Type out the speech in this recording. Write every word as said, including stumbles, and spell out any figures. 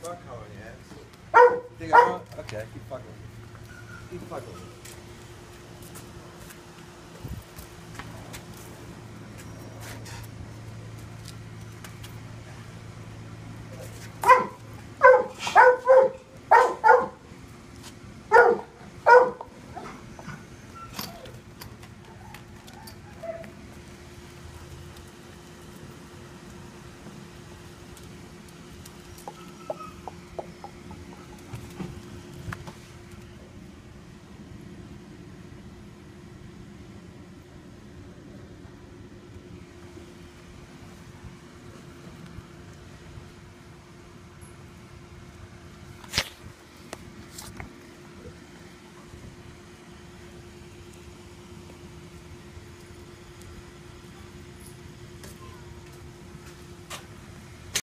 fur coat on your ass. Think I want? Okay, keep fucking. Keep fucking.